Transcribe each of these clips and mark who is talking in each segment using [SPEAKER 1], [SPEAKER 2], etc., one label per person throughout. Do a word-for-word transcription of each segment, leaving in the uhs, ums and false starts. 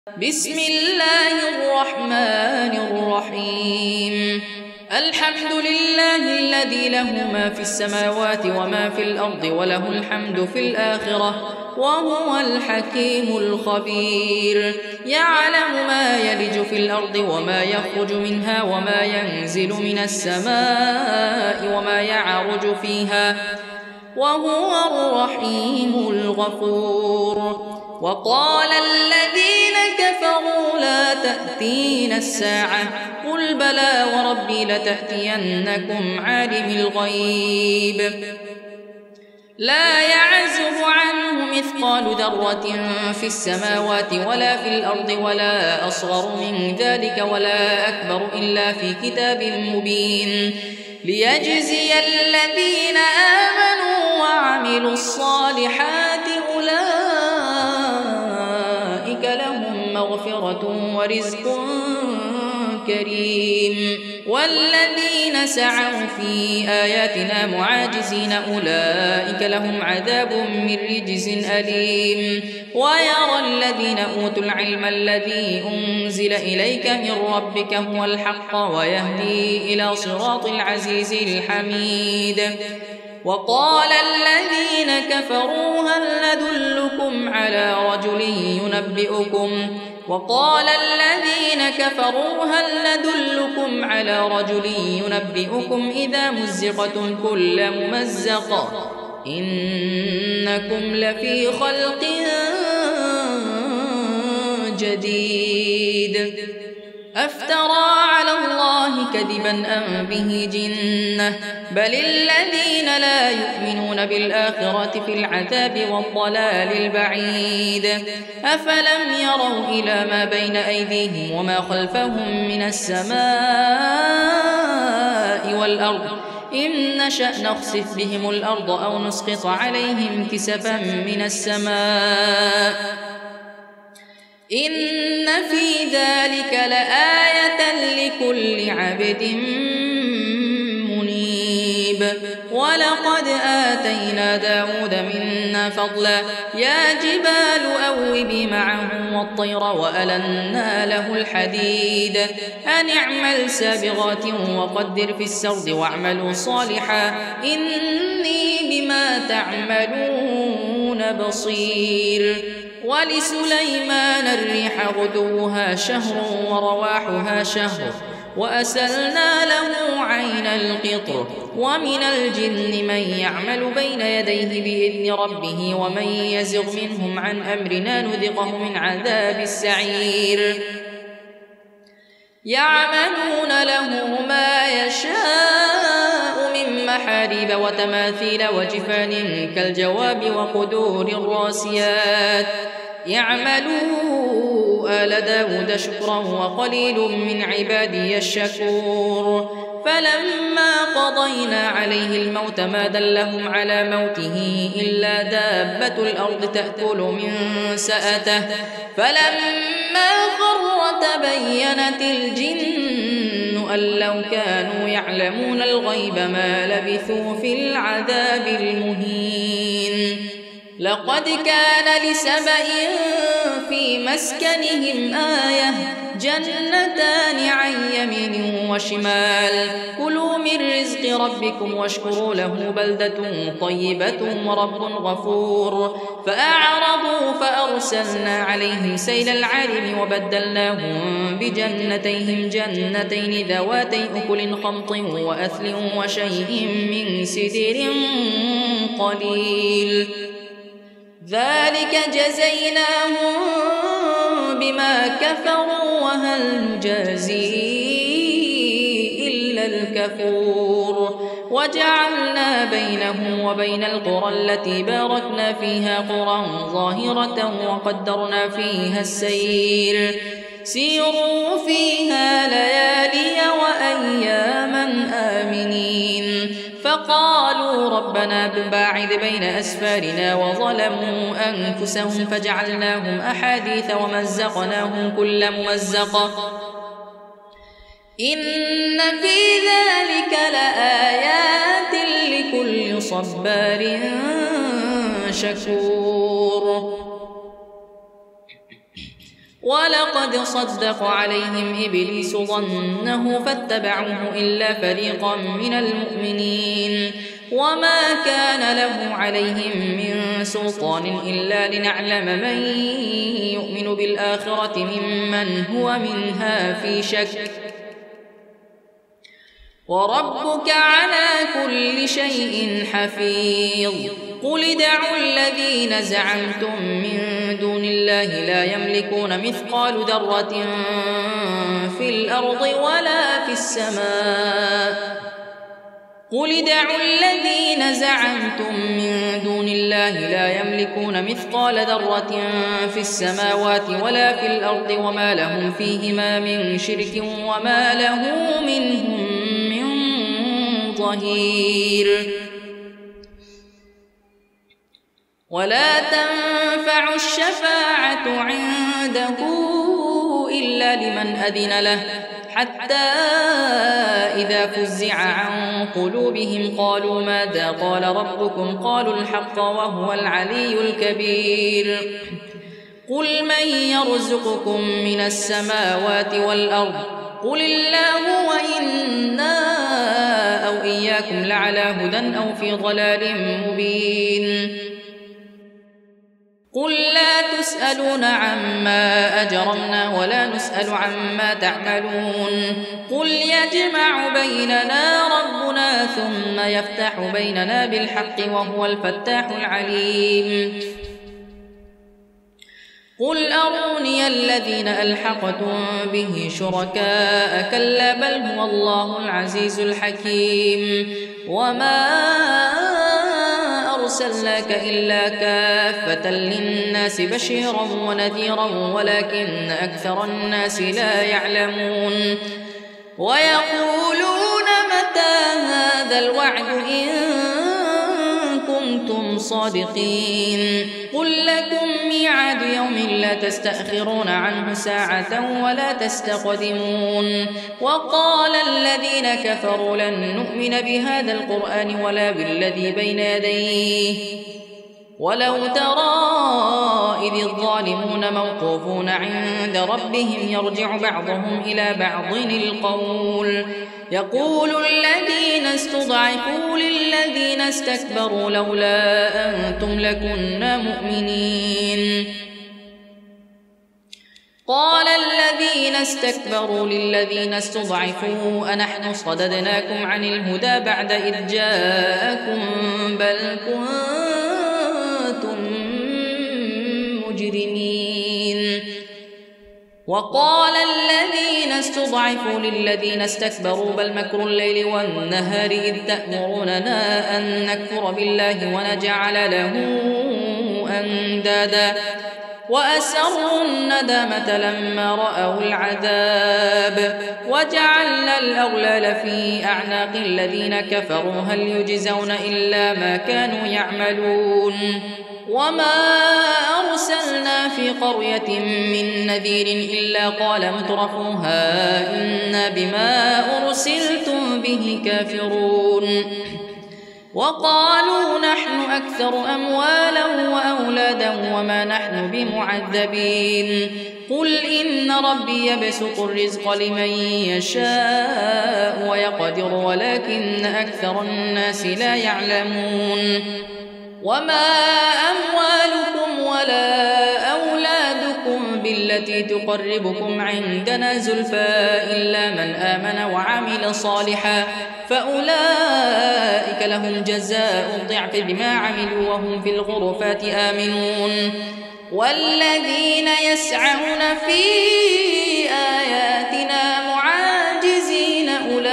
[SPEAKER 1] بسم الله الرحمن الرحيم الحمد لله الذي له ما في السماوات وما في الأرض وله الحمد في الآخرة وهو الحكيم الخبير يعلم ما يلج في الأرض وما يخرج منها وما ينزل من السماء وما يعرج فيها وهو الرحيم الغفور. وقال الذين كفروا لا تأتين الساعة قل بلى وربي لتأتينكم عالم الغيب لا يعزب عنه مثقال ذرة في السماوات ولا في الأرض ولا أصغر من ذلك ولا أكبر إلا في كتاب مبين ليجزي الذين آمنوا وعملوا الصالحات أولئك لهم مغفرة ورزق كريم والذين سعوا في آياتنا معاجزين أولئك لهم عذاب من رجز أليم. ويرى الذين أوتوا العلم الذي أنزل إليك من ربك هو الحق ويهدي إلى صراط العزيز الحميد. وقال الذين كفروا هل ندلكم على رجل ينبئكم وقال الذين كفروا هل ندلكم على رجل ينبئكم إذا مزقتم كل ممزق إنكم لفي خلق جديد أفترى على الله كذبا أم به جنة بل الذين لا يؤمنون بالآخرة في العذاب والضلال البعيد. أفلم يروا إلى ما بين أيديهم وما خلفهم من السماء والأرض إن نشأ نخسف بهم الأرض أو نسقط عليهم كسفا من السماء إن في ذلك لآية لكل عبد منيب. ولقد آتينا داود منا فضلا يا جبال أوبي معه والطير وألنا له الحديد أن اعمل سابغات وقدر في السرد واعملوا صالحا إني بما تعملون بصير. ولسليمان الريح غدوها شهر ورواحها شهر وأسلنا له عين القطر ومن الجن من يعمل بين يديه بإذن ربه ومن يزغ منهم عن أمرنا نذقه من عذاب السعير. يعملون له ما يشاء من محاريب وتماثيل وجفان كالجواب وقدور الراسيات يعملوا آل داود شكرا وقليل من عبادي الشكور. فلما قضينا عليه الموت ما دلهم على موته إلا دابة الأرض تأكل من سأته فلما خر تبينت الجن أن لو كانوا يعلمون الغيب ما لبثوا في العذاب المهين. لقد كان لسبإ في مسكنهم آية جنتان عن يمين وشمال كلوا من رزق ربكم واشكروا له بلدة طيبة ورب غفور. فأعرضوا فأرسلنا عليهم سيل العرم وبدلناهم بجنتيهم جنتين ذواتي أكل خمط وأثل وشيء من سدر قليل ذلك جزيناهم بما كفروا وهل نجازي إلا الكفور. وجعلنا بينهم وبين القرى التي باركنا فيها قرى ظاهرة وقدرنا فيها السير سيروا فيها ليالي وأياما آمنين. فقالوا ربنا باعد بين أسفارنا وظلموا أنفسهم فجعلناهم أحاديث ومزقناهم كل ممزق إن في ذلك لآيات لكل صبار شكور. ولقد صدق عليهم إبليس ظنه فاتبعوه إلا فريقا من المؤمنين وما كان له عليهم من سلطان إلا لنعلم من يؤمن بالآخرة ممن هو منها في شك وربك على كل شيء حفيظ قل ادعوا الذين زعمتم من دون الله لا يملكون مثقال ذرة في الأرض ولا في السماء قل ادعوا الذين زعمتم من دون الله لا يملكون مثقال ذرة في السماوات ولا في الأرض وما لهم فيهما من شرك وما له منهم من ظهير ولا تنفع الشفاعة عنده إلا لمن أذن له حتى إذا فزع عن قلوبهم قالوا ماذا قال ربكم قالوا الحق وهو العلي الكبير قل من يرزقكم من السماوات والأرض قل الله وإنا أو إياكم لعلى هدى أو في ضلال مبين قل لا تسألون عما أجرمنا ولا نسأل عما تعملون قل يجمع بيننا ربنا ثم يفتح بيننا بالحق وهو الفتاح العليم قل أروني الذين ألحقتم به شركاء كلا بل هو الله العزيز الحكيم وما أرسلناك إلا كافة للناس بشيرا ونذيرا ولكن أكثر الناس لا يعلمون ويقولون متى هذا الوعد إن كنتم صادقين قل لكم ميعاد يوم لا تستأخرون عنه ساعة ولا تستقدمون وقال الذين كفروا لن نؤمن بهذا القرآن ولا بالذي بين يديه ولو ترى إذ الظالمون موقوفون عند ربهم يرجع بعضهم إلى بعض القول يقول الذين استضعفوا للذين استكبروا لولا أنتم لكنا مؤمنين قال الذين استكبروا للذين استضعفوا أنحن صددناكم عن الهدى بعد إذ جاءكم بل كنتم مجرمين وقال الذين استضعفوا للذين استكبروا بل مكر الليل والنهار إذ تأمروننا أن نكفر بالله ونجعل له أندادا وأسروا الندامة لما رأوا العذاب وجعلنا الأغلال في أعناق الذين كفروا هل يجزون إلا ما كانوا يعملون وما أرسلنا في قرية من نذير إلا قال مترفوها إنا بما أرسلتم به كافرون وقالوا نحن أكثر أموالا وأولادا وما نحن بمعذبين قل إن ربي يبسط الرزق لمن يشاء ويقدر ولكن أكثر الناس لا يعلمون وما أموالكم ولا أولادكم بالتي تقربكم عندنا زلفى إلا من آمن وعمل صالحا فأولئك لهم جزاء الضعف بما عملوا وهم في الغرفات آمنون والذين يسعون في آياتنا معاجزين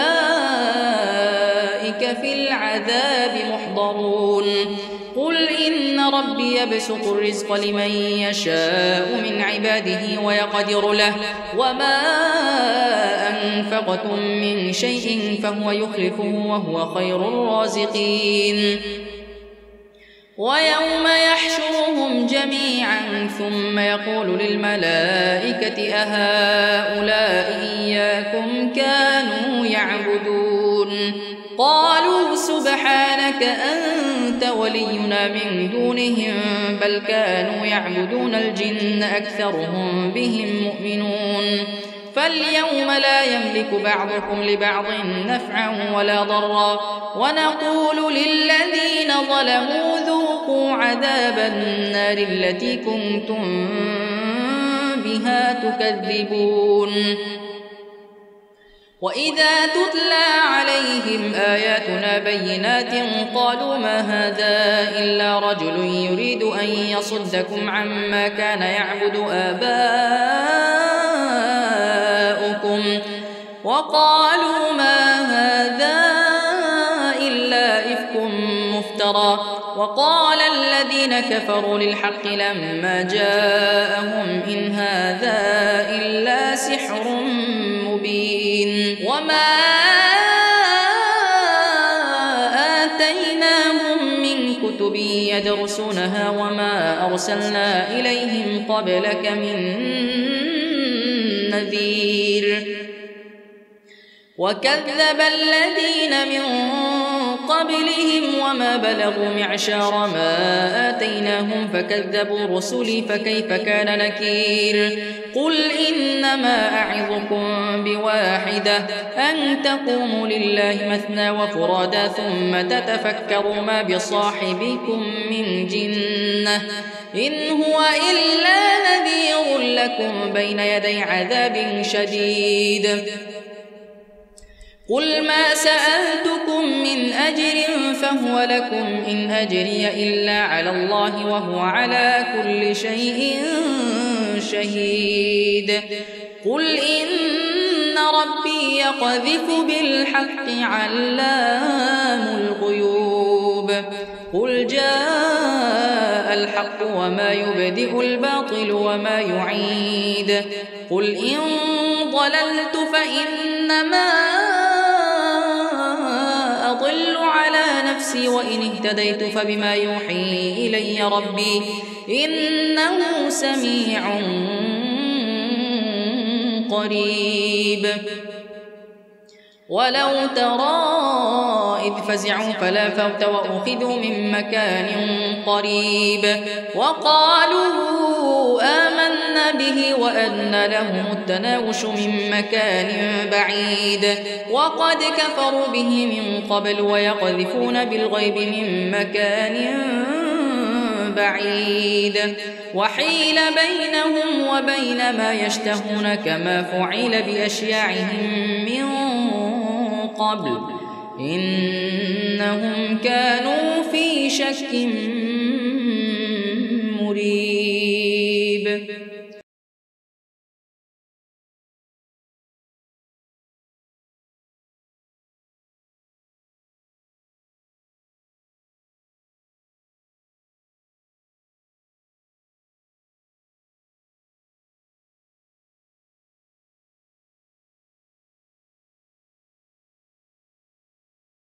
[SPEAKER 1] أولئك في العذاب محضرون قل إن ربي يبسط الرزق لمن يشاء من عباده ويقدر له وما أنفقتم من شيء فهو يخلفه وهو خير الرازقين ويوم يحشرهم جميعا ثم يقول للملائكة أهؤلاء إياكم كانوا يعبدون قالوا سبحانك أنت ولي ولينا من دونهم بل كانوا يعبدون الجن أكثرهم بهم مؤمنون فاليوم لا يملك بعضكم لبعض نفعا ولا ضرا ونقول للذين ظلموا ذوقوا عذاب النار التي كنتم بها تكذبون وإذا تتلى عليهم آياتنا بينات قالوا ما هذا إلا رجل يريد أن يصدكم عما كان يعبد آباؤكم وقالوا ما هذا إلا إفك مفترى وقال الذين كفروا للحق لما جاءهم إن هذا إلا سحر مبين وما آتيناهم من كتب يدرسونها وما أرسلنا إليهم قبلك من نذير وكذب الذين من قبلهم وما بلغوا معشار ما آتيناهم فكذبوا رسلي فكيف كان نكير قل إنما أعظكم بواحدة أن تقوموا لله مثنى وفرادا ثم تتفكروا ما بصاحبكم من جنة إن هو إلا نذير لكم بين يدي عذاب شديد قل ما سألتكم من أجر فهو لكم إن أجري إلا على الله وهو على كل شيء شهيد قل إن ربي يقذف بالحق علام الغيوب قل جاء الحق وما يبدئ الباطل وما يعيد قل إن ضللت فإنما أضل على نفسي وإن اهتديت فبما يوحي إلي ربي إنه سميع قريب ولو ترى إذ فزعوا فلا فوت وأخذوا من مكان قريب وقالوا آمنا به وأن لهم التناوش من مكان بعيد وقد كفروا به من قبل ويقذفون بالغيب من مكان بعيد وحيل بينهم وبين ما يشتهون كما فعل بأشياعهم من قبل إنهم كانوا في شك